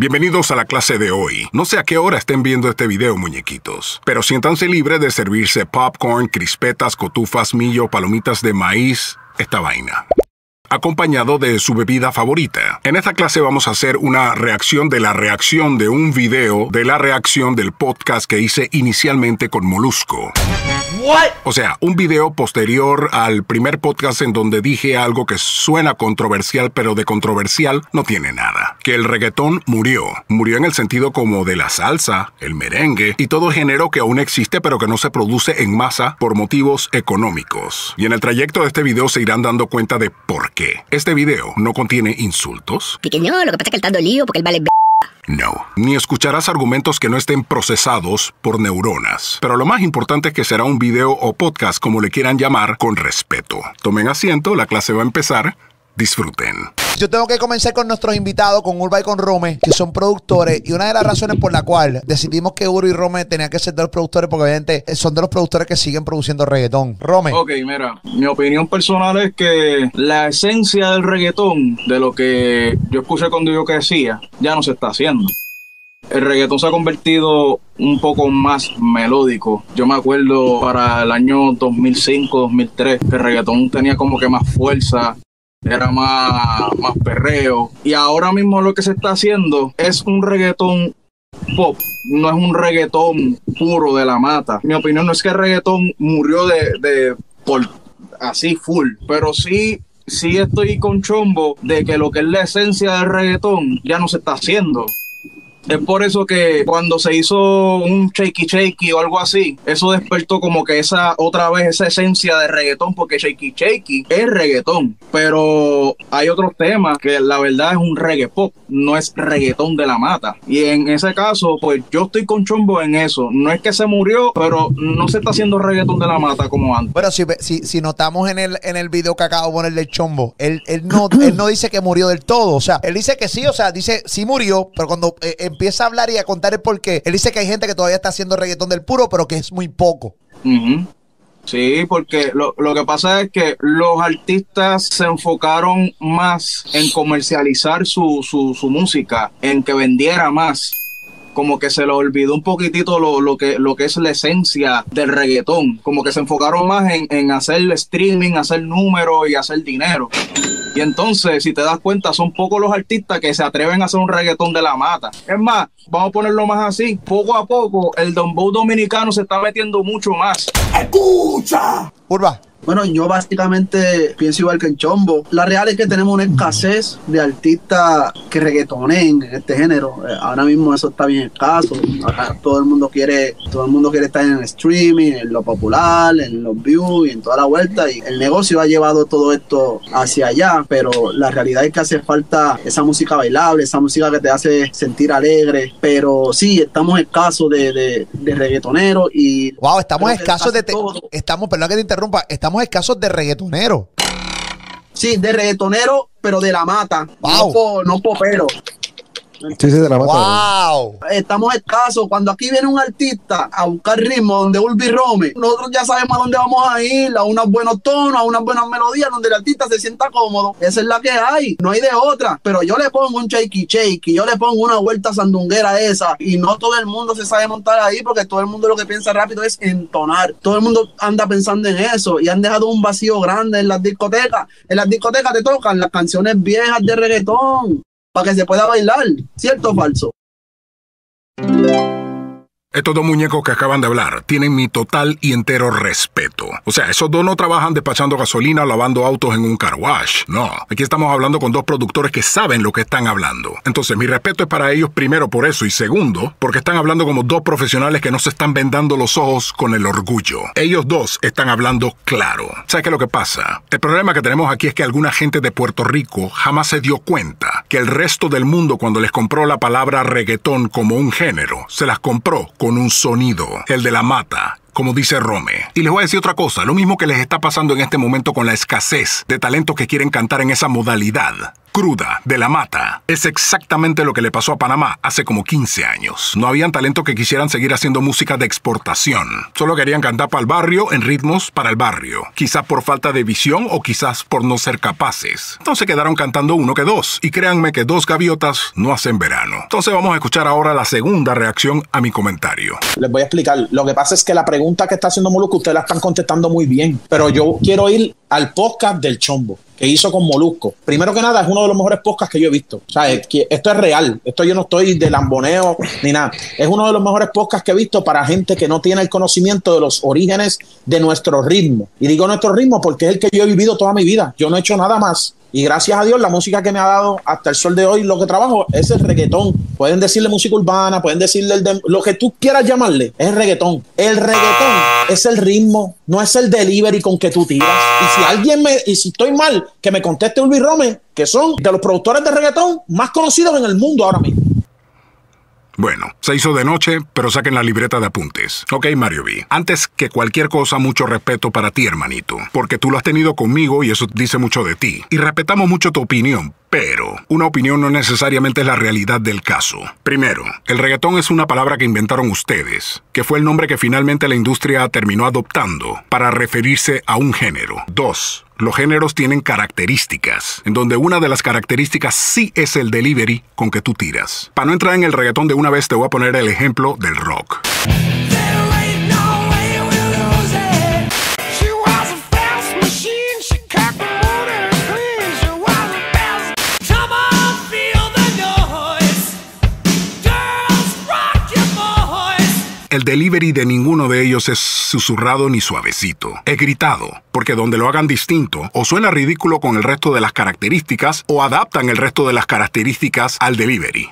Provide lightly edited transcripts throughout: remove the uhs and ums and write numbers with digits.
Bienvenidos a la clase de hoy. No sé a qué hora estén viendo este video, muñequitos, pero siéntanse libres de servirse popcorn, crispetas, cotufas, millo, palomitas de maíz, esta vaina, acompañado de su bebida favorita. En esta clase vamos a hacer una reacción de la reacción de un video de la reacción del podcast que hice inicialmente con Molusco. What? O sea, un video posterior al primer podcast en donde dije algo que suena controversial, pero de controversial no tiene nada. Que el reggaetón murió. Murió en el sentido como de la salsa, el merengue y todo género que aún existe pero que no se produce en masa por motivos económicos. Y en el trayecto de este video se irán dando cuenta de por qué. Este video no contiene insultos. Y que no, lo que pasa es que él está dolido porque él vale No, ni escucharás argumentos que no estén procesados por neuronas. Pero lo más importante es que será un video o podcast, como le quieran llamar, con respeto. Tomen asiento, la clase va a empezar. Disfruten. Yo tengo que comenzar con nuestros invitados, con Urba y con Rome, que son productores. Y una de las razones por la cual decidimos que Urba y Rome tenían que ser de los productores, porque obviamente son de los productores que siguen produciendo reggaetón. Rome. Ok, mira, mi opinión personal es que la esencia del reggaetón, de lo que yo escuché cuando yo crecía, ya no se está haciendo. El reggaetón se ha convertido un poco más melódico. Yo me acuerdo para el año 2005-2003 que el reggaetón tenía como que más fuerza, era más perreo. Y ahora mismo lo que se está haciendo es un reggaetón pop, no es un reggaetón puro de la mata. Mi opinión no es que el reggaetón murió por así full, pero sí estoy con Chombo de que lo que es la esencia del reggaetón ya no se está haciendo. Es por eso que cuando se hizo un Shakey Shakey o algo así, eso despertó como que esa esencia de reggaetón, porque Shakey Shakey es reggaetón, pero hay otros temas que la verdad es un reggae pop, no es reggaetón de la mata. Y en ese caso, pues yo estoy con Chombo en eso. No es que se murió, pero no se está haciendo reggaetón de la mata como antes. Bueno, si notamos en el video que acabo de ponerle el Chombo, él no dice que murió del todo. O sea, él dice que sí, o sea, dice sí murió, pero cuando empieza a hablar y a contar el porqué, él dice que hay gente que todavía está haciendo reggaetón del puro, pero que es muy poco. Sí, porque lo que pasa es que los artistas se enfocaron más en comercializar su música, en que vendiera más. Como que se le olvidó un poquitito lo que es la esencia del reggaetón. Como que se enfocaron más en hacer streaming, hacer números y hacer dinero. Y entonces, si te das cuenta, son pocos los artistas que se atreven a hacer un reggaetón de la mata. Es más, vamos a ponerlo más así. Poco a poco, el dembow dominicano se está metiendo mucho más. ¡Escucha! Urba. Bueno, yo básicamente pienso igual que en Chombo. La real es que tenemos una escasez de artistas que reggaetonen en este género. Ahora mismo eso está bien escaso. Ahora todo el mundo quiere estar en el streaming, en lo popular, en los views y en toda la vuelta. Y el negocio ha llevado todo esto hacia allá, pero la realidad es que hace falta esa música bailable, esa música que te hace sentir alegre. Pero sí, estamos escasos de reggaetoneros y... Wow, estamos escasos perdón que te interrumpa, estamos escasos de reggaetonero. Sí, de reggaetonero, pero de la mata. Wow. No popero. Sí, de la mata. Wow. Estamos escasos. Cuando aquí viene un artista a buscar ritmo donde Urbi Rome, nosotros ya sabemos a dónde vamos a ir, a unos buenos tonos, a unas buenas melodías, donde el artista se sienta cómodo. Esa es la que hay, no hay de otra. Pero yo le pongo un Shakey Shakey, yo le pongo una vuelta sandunguera esa, y no todo el mundo se sabe montar ahí, porque todo el mundo lo que piensa rápido es entonar. Todo el mundo anda pensando en eso, y han dejado un vacío grande en las discotecas. En las discotecas te tocan las canciones viejas de reggaetón, para que se pueda bailar, ¿cierto o falso? Estos dos muñecos que acaban de hablar tienen mi total y entero respeto. O sea, esos dos no trabajan despachando gasolina o lavando autos en un car wash. No, aquí estamos hablando con dos productores que saben lo que están hablando. Entonces, mi respeto es para ellos primero por eso y segundo, porque están hablando como dos profesionales que no se están vendando los ojos con el orgullo. Ellos dos están hablando claro. ¿Sabes qué es lo que pasa? El problema que tenemos aquí es que alguna gente de Puerto Rico jamás se dio cuenta que el resto del mundo, cuando les compró la palabra reggaetón como un género, se las compró con un sonido, el de la mata, como dice Rome. Y les voy a decir otra cosa, lo mismo que les está pasando en este momento con la escasez de talentos que quieren cantar en esa modalidad. cruda, de la mata. Es exactamente lo que le pasó a Panamá hace como 15 años. No habían talento que quisieran seguir haciendo música de exportación. Solo querían cantar para el barrio en ritmos para el barrio. Quizás por falta de visión o quizás por no ser capaces. Entonces quedaron cantando uno que dos. Y créanme que dos gaviotas no hacen verano. Entonces vamos a escuchar ahora la segunda reacción a mi comentario. Les voy a explicar. Lo que pasa es que la pregunta que está haciendo Molusco, ustedes la están contestando muy bien. Pero yo quiero ir al podcast del Chombo que hizo con Molusco. Primero que nada, es uno de los mejores podcasts que yo he visto. O sea, esto es real. Esto yo no estoy de lamboneo ni nada. Es uno de los mejores podcasts que he visto para gente que no tiene el conocimiento de los orígenes de nuestro ritmo. Y digo nuestro ritmo porque es el que yo he vivido toda mi vida. Yo no he hecho nada más. Y gracias a Dios, la música que me ha dado hasta el sol de hoy, lo que trabajo es el reggaetón. Pueden decirle música urbana, pueden decirle lo que tú quieras llamarle, es el reggaetón. El reggaetón es el ritmo, no es el delivery con que tú tiras. Y si estoy mal, que me conteste Ulvi Rome, que son de los productores de reggaetón más conocidos en el mundo ahora mismo. Bueno, se hizo de noche, pero saquen la libreta de apuntes. Ok, Mario B. Antes que cualquier cosa, mucho respeto para ti, hermanito. Porque tú lo has tenido conmigo y eso dice mucho de ti. Y respetamos mucho tu opinión. Pero una opinión no necesariamente es la realidad del caso. Primero, el reggaetón es una palabra que inventaron ustedes, que fue el nombre que finalmente la industria terminó adoptando para referirse a un género. Dos, los géneros tienen características, en donde una de las características sí es el delivery con que tú tiras. Para no entrar en el reggaetón de una vez, te voy a poner el ejemplo del rock. El delivery de ninguno de ellos es susurrado ni suavecito. Es gritado, porque donde lo hagan distinto, o suena ridículo con el resto de las características, o adaptan el resto de las características al delivery.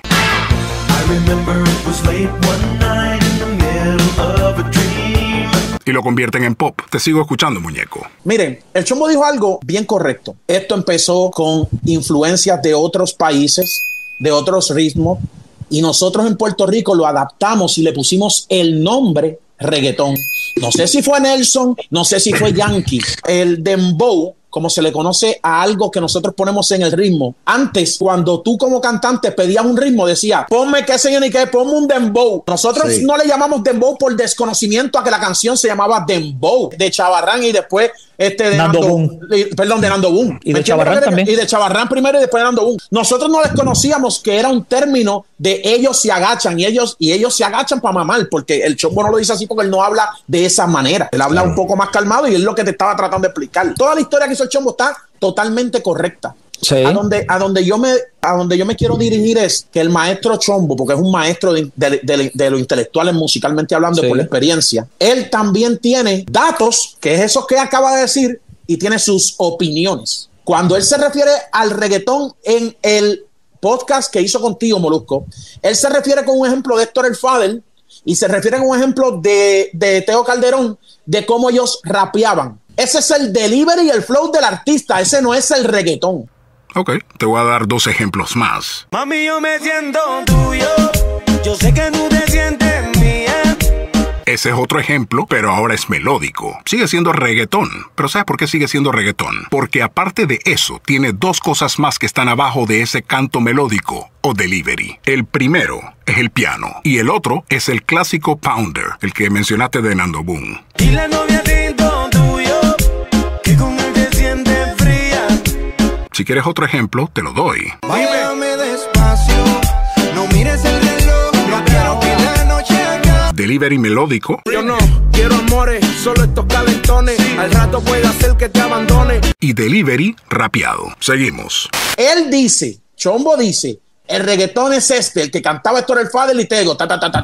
Y lo convierten en pop. Te sigo escuchando, muñeco. Miren, el Chombo dijo algo bien correcto. Esto empezó con influencias de otros países, de otros ritmos, y nosotros en Puerto Rico lo adaptamos y le pusimos el nombre reggaetón. No sé si fue Nelson, no sé si fue Yankee. El dembow, como se le conoce a algo que nosotros ponemos en el ritmo. Antes, cuando tú como cantante pedías un ritmo, decía, ponme qué señor ni qué, ponme un dembow. Nosotros no le llamamos dembow por desconocimiento a que la canción se llamaba Dembow, de Chavarrán y después de Nando Boom. Perdón, de Nando Boom. Y de Chavarrán también. Y de Chavarrán primero y después de Nando Boom. Nosotros no desconocíamos que era un término de ellos se agachan y ellos se agachan para mamar, porque el Chombo no lo dice así porque él no habla de esa manera. Él habla un poco más calmado y es lo que te estaba tratando de explicar. Toda la historia que hizo el Chombo está totalmente correcta. Sí. A donde yo me quiero dirigir es que el maestro Chombo, porque es un maestro de lo intelectual musicalmente hablando, por la experiencia, él también tiene datos, que es eso que acaba de decir, y tiene sus opiniones. Cuando él se refiere al reggaetón en el podcast que hizo contigo, Molusco, él se refiere con un ejemplo de Héctor el Father y se refiere con un ejemplo de Teo Calderón, de cómo ellos rapeaban. Ese es el delivery y el flow del artista, ese no es el reggaetón. Ok, te voy a dar dos ejemplos más. Mami, yo me siento tuyo, yo sé que tú te sientes mía. Ese es otro ejemplo, pero ahora es melódico. Sigue siendo reggaetón. ¿Pero sabes por qué sigue siendo reggaetón? Porque aparte de eso, tiene dos cosas más que están abajo de ese canto melódico o delivery. El primero es el piano y el otro es el clásico pounder, el que mencionaste de Nando Boom. Y la novia siento tuyo, que con él te sientes fría. Si quieres otro ejemplo, te lo doy. Báilame despacio, no mires el reloj, no quiero que la noche acabe. Delivery melódico. Yo no quiero amores, solo estos calentones. Al rato puede hacer que te abandone. Y delivery rapeado. Seguimos. Él dice, Chombo dice, el reggaetón es el que cantaba Héctor el Father y Tego.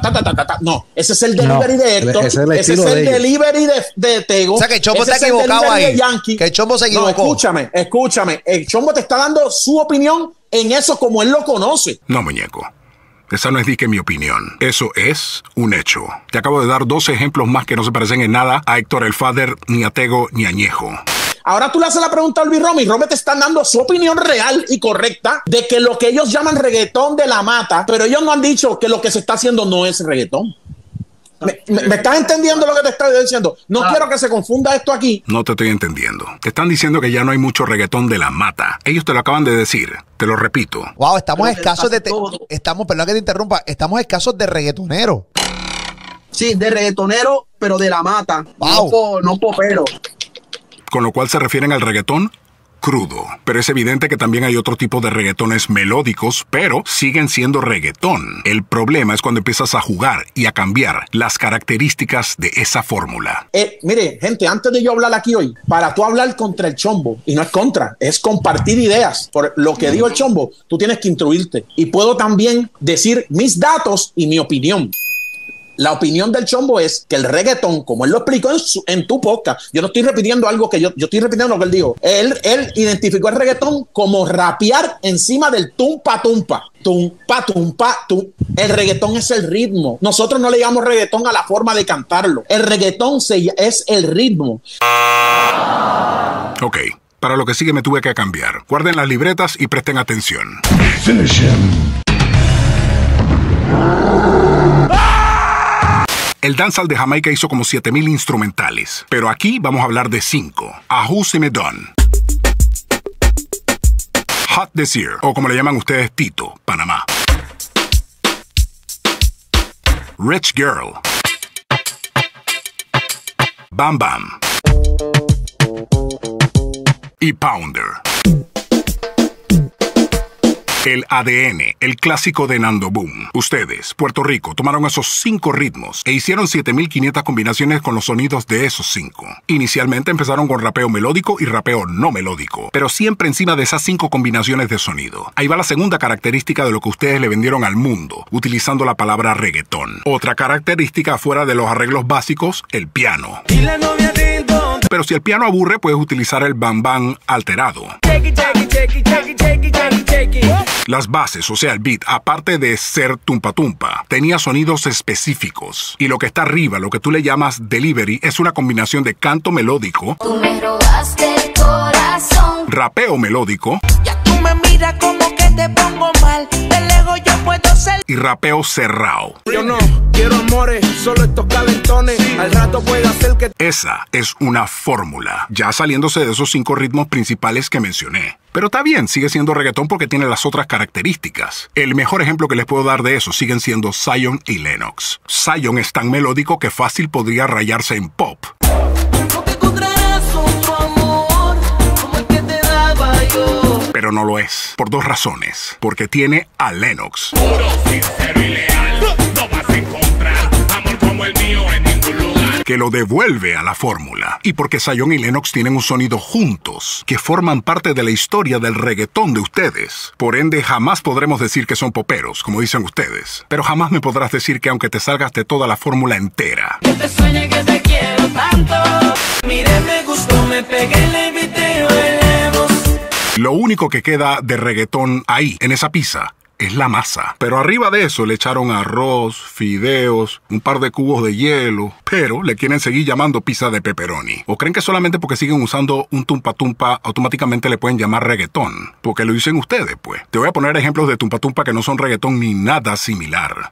No, ese es el delivery de Héctor. Ese es el delivery de Tego. O sea, que Chombo está equivocado ahí. Que Chombo se equivocó. No, escúchame. El Chombo te está dando su opinión en eso como él lo conoce. No, muñeco. Esa no es que mi opinión. Eso es un hecho. Te acabo de dar dos ejemplos más que no se parecen en nada a Héctor el Father, ni a Tego, ni a Ñejo. Ahora tú le haces la pregunta a Ulvi Rome y Rome te están dando su opinión real y correcta de que lo que ellos llaman reggaetón de la mata, pero ellos no han dicho que lo que se está haciendo no es reggaetón. ¿Me estás entendiendo lo que te estoy diciendo? No quiero que se confunda esto aquí. No te estoy entendiendo. Te están diciendo que ya no hay mucho reggaetón de la mata. Ellos te lo acaban de decir. Te lo repito. Wow, estamos escasos de... perdón que te interrumpa, estamos escasos de reggaetonero. Sí, de reggaetonero, pero de la mata. Wow. No popero. Con lo cual se refieren al reggaetón crudo. Pero es evidente que también hay otro tipo de reggaetones melódicos, pero siguen siendo reggaetón. El problema es cuando empiezas a jugar y a cambiar las características de esa fórmula. Mire, gente, antes de yo hablar aquí hoy, para tú hablar contra el Chombo, y no es contra, es compartir ideas. Por lo que dijo el Chombo, tú tienes que instruirte. Y puedo también decir mis datos y mi opinión. La opinión del Chombo es que el reggaetón, como él lo explicó en tu podcast, yo no estoy repitiendo algo que yo estoy repitiendo lo que él dijo. Él identificó el reggaetón como rapear encima del tumpa tumpa. Tumpa tumpa tum. El reggaetón es el ritmo. Nosotros no le llamamos reggaetón a la forma de cantarlo. El reggaetón es el ritmo. Ok. Para lo que sigue me tuve que cambiar. Guarden las libretas y presten atención. Finish him. El dancehall de Jamaica hizo como 7,000 instrumentales, pero aquí vamos a hablar de 5. Ahu Me Done, Hot Desir, o como le llaman ustedes, Tito, Panamá, Rich Girl, Bam Bam y Pounder. El ADN, el clásico de Nando Boom. Ustedes, Puerto Rico, tomaron esos 5 ritmos e hicieron 7,500 combinaciones con los sonidos de esos 5. Inicialmente empezaron con rapeo melódico y rapeo no melódico, pero siempre encima de esas 5 combinaciones de sonido. Ahí va la segunda característica de lo que ustedes le vendieron al mundo, utilizando la palabra reggaetón. Otra característica fuera de los arreglos básicos, el piano. Y la novia de don. Pero si el piano aburre, puedes utilizar el bam bam alterado. Las bases, o sea el beat, aparte de ser tumpa tumpa, tenía sonidos específicos. Y lo que está arriba, lo que tú le llamas delivery, es una combinación de canto melódico, Tú me robaste el corazón. rapeo melódico Ya tú me miras como que te pongo mal. De lejos yo puedo ser. y rapeo cerrado. Yo no quiero amores, solo estos calentones. Al rato puede hacer que. Esa es una fórmula, ya saliéndose de esos 5 ritmos principales que mencioné. Pero está bien, sigue siendo reggaetón porque tiene las otras características. El mejor ejemplo que les puedo dar de eso siguen siendo Zion y Lennox. Zion es tan melódico que fácil podría rayarse en pop. No te encontrarás otro amor como el que te daba yo. Pero no lo es, por 2 razones. Porque tiene a Lennox, Puro, sincero y leal. No vas a encontrar amor como el mío en ningún lugar. que lo devuelve a la fórmula. Y porque Zion y Lennox tienen un sonido juntos, que forman parte de la historia del reggaetón de ustedes. Por ende, jamás podremos decir que son poperos, como dicen ustedes. Pero jamás me podrás decir que aunque te salgas de toda la fórmula entera. Que te sueñe que te quiero tanto. Mire, me gustó, me pegué, le invité, bailemos. Lo único que queda de reggaetón ahí, en esa pizza, es la masa. Pero arriba de eso le echaron arroz, fideos, un par de cubos de hielo, pero le quieren seguir llamando pizza de pepperoni. ¿O creen que solamente porque siguen usando un tumpa tumpa automáticamente le pueden llamar reggaetón? Porque lo dicen ustedes, pues. Te voy a poner ejemplos de tumpa tumpa que no son reggaetón ni nada similar.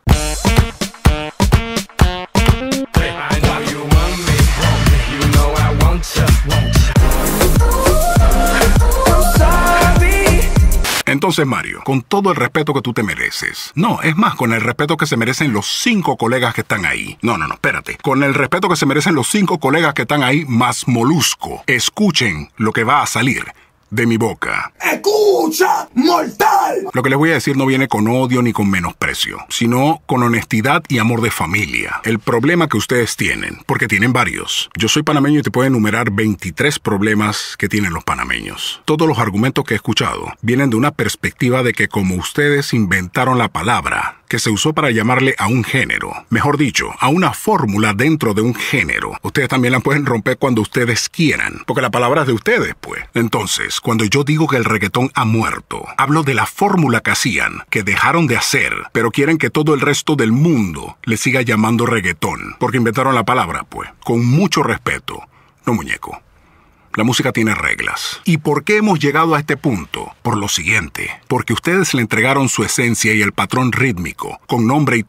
Entonces, Mario, con todo el respeto que tú te mereces. No, es más, con el respeto que se merecen los 5 colegas que están ahí. No, espérate. Con el respeto que se merecen los 5 colegas que están ahí, más Molusco. Escuchen lo que va a salir de mi boca. ¡Escucha, mortal! Lo que les voy a decir no viene con odio ni con menosprecio, sino con honestidad y amor de familia. El problema que ustedes tienen, porque tienen varios. Yo soy panameño y te puedo enumerar 23 problemas que tienen los panameños. Todos los argumentos que he escuchado vienen de una perspectiva de que como ustedes inventaron la palabra que se usó para llamarle a un género, mejor dicho, a una fórmula dentro de un género, ustedes también la pueden romper cuando ustedes quieran, porque la palabra es de ustedes, pues. Entonces, cuando yo digo que el reggaetón ha muerto, hablo de la fórmula que hacían, que dejaron de hacer, pero quieren que todo el resto del mundo le siga llamando reggaetón, porque inventaron la palabra, pues. Con mucho respeto, no muñeco. La música tiene reglas. ¿Y por qué hemos llegado a este punto? Por lo siguiente. Porque ustedes le entregaron su esencia y el patrón rítmico, con nombre y todo,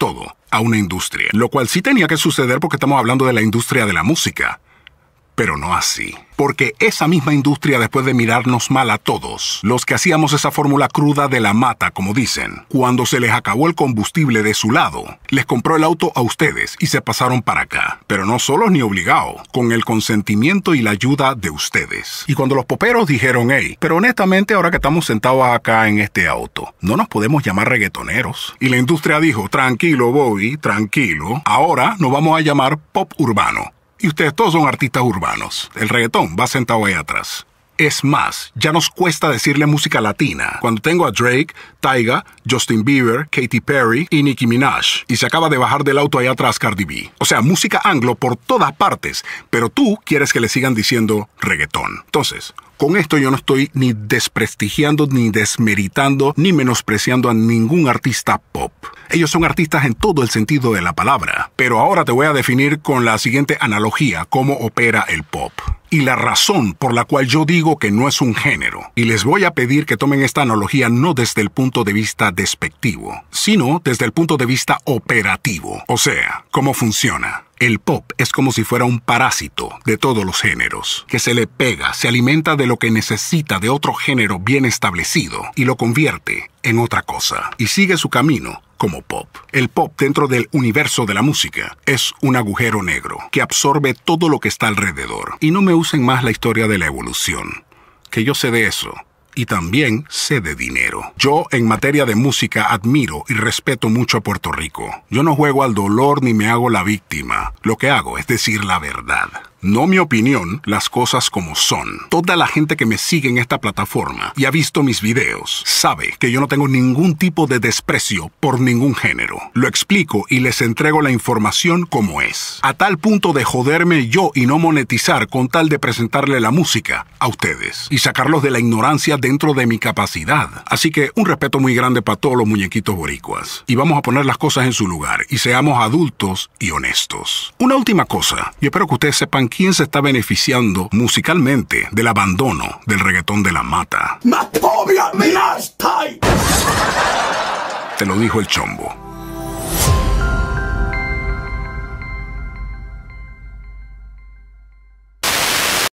a una industria, lo cual sí tenía que suceder porque estamos hablando de la industria de la música. Pero no así. Porque esa misma industria, después de mirarnos mal a todos, los que hacíamos esa fórmula cruda de la mata, como dicen, cuando se les acabó el combustible de su lado, les compró el auto a ustedes y se pasaron para acá. Pero no solos ni obligados, con el consentimiento y la ayuda de ustedes. Y cuando los poperos dijeron, hey, pero honestamente ahora que estamos sentados acá en este auto, no nos podemos llamar reggaetoneros. Y la industria dijo, tranquilo Bobby, tranquilo, ahora nos vamos a llamar pop urbano. Y ustedes todos son artistas urbanos. El reggaetón va sentado ahí atrás. Es más, ya nos cuesta decirle música latina. Cuando tengo a Drake, Tyga, Justin Bieber, Katy Perry y Nicki Minaj. Y se acaba de bajar del auto ahí atrás Cardi B. O sea, música anglo por todas partes. Pero tú quieres que le sigan diciendo reggaetón. Entonces, con esto yo no estoy ni desprestigiando, ni desmeritando, ni menospreciando a ningún artista pop. Ellos son artistas en todo el sentido de la palabra. Pero ahora te voy a definir con la siguiente analogía cómo opera el pop. Y la razón por la cual yo digo que no es un género. Y les voy a pedir que tomen esta analogía no desde el punto de vista despectivo, sino desde el punto de vista operativo. O sea, cómo funciona. El pop es como si fuera un parásito de todos los géneros, que se le pega, se alimenta de lo que necesita de otro género bien establecido y lo convierte en otra cosa. Y sigue su camino como pop. El pop dentro del universo de la música es un agujero negro que absorbe todo lo que está alrededor. Y no me usen más la historia de la evolución, que yo sé de eso. Y también sé de dinero. Yo, en materia de música, admiro y respeto mucho a Puerto Rico. Yo no juego al dolor ni me hago la víctima. Lo que hago es decir la verdad. No mi opinión, las cosas como son. Toda la gente que me sigue en esta plataforma y ha visto mis videos sabe que yo no tengo ningún tipo de desprecio por ningún género. Lo explico y les entrego la información como es. A tal punto de joderme yo y no monetizar con tal de presentarle la música a ustedes y sacarlos de la ignorancia dentro de mi capacidad. Así que un respeto muy grande para todos los muñequitos boricuas. Y vamos a poner las cosas en su lugar y seamos adultos y honestos. Una última cosa. Yo espero que ustedes sepan quién se está beneficiando musicalmente del abandono del reggaetón de la mata. Te lo dijo el Chombo.